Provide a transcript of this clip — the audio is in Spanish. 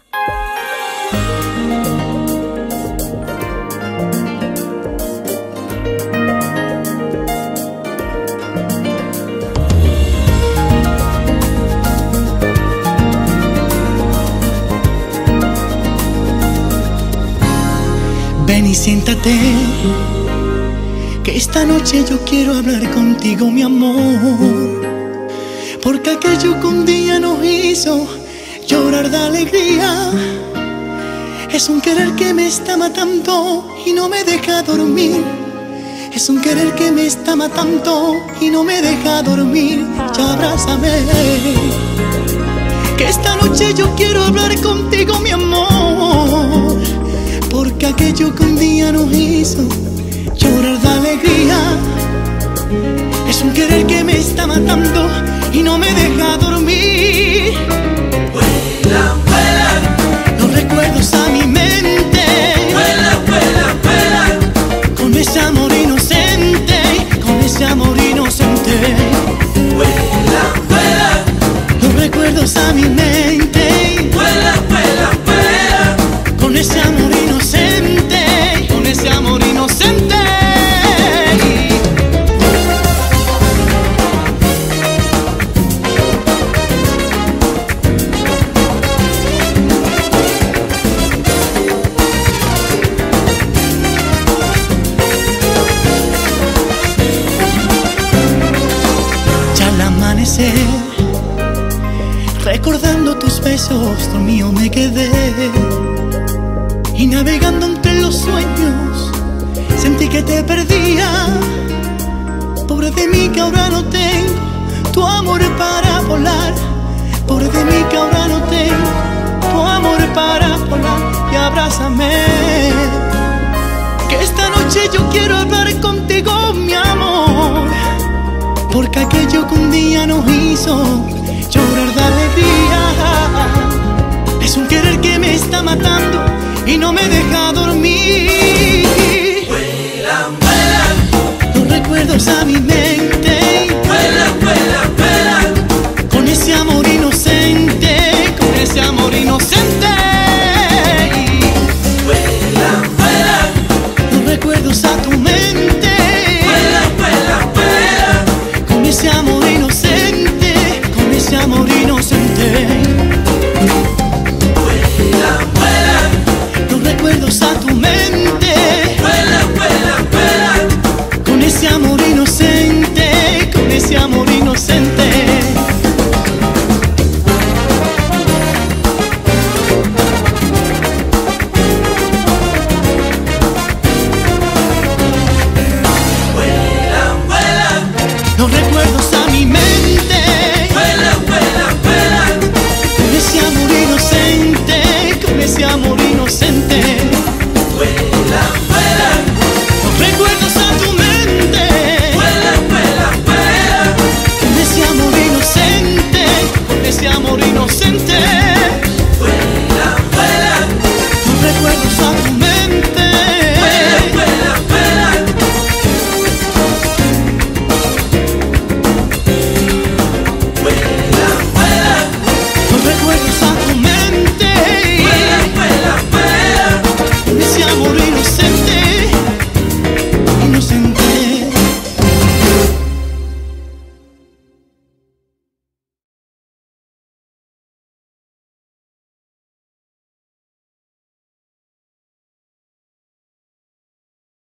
Ven y siéntate, que esta noche yo quiero hablar contigo, mi amor. Porque aquello que un día nos hizo llorar de alegría es un querer que me está matando y no me deja dormir. Es un querer que me está matando y no me deja dormir. Ya abrázame, que esta noche yo quiero hablar contigo, mi amor. Porque aquello que un día nos hizo llorar de alegría es un querer que me está matando y no me deja dormir. Vuela, vuela, los recuerdos a mi mente. vuela, vuela, vuela, Con ese amor inocente, con ese amor inocente. vuela, vuela, Los recuerdos a mi mente. vuela, vuela, vuela. Con ese amor inocente, con ese amor inocente. Ya al amanecer, recordando tus besos, dormido me quedé. Y navegando entre los sueños, sentí que te perdía. Pobre de mí que ahora no tengo tu amor para volar. Pobre de mí que ahora no tengo tu amor para volar. Y abrázame, que esta noche yo quiero hablar contigo, mi amor. Porque aquello que un día nos hizo llorar de alegría es un querer que me está matando y no me deja dormir. Vuela, vuela, Los recuerdos a mi mente.